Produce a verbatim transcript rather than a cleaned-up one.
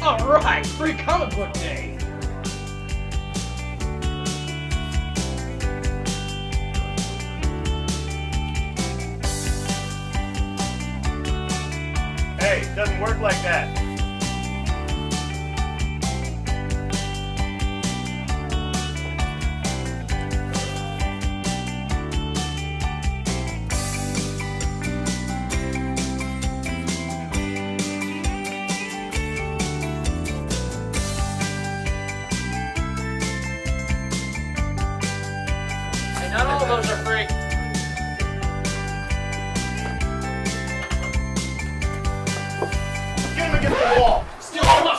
Alright, free comic book day! Hey, it doesn't work like that. Not all of those are free. Get him against the wall. Still,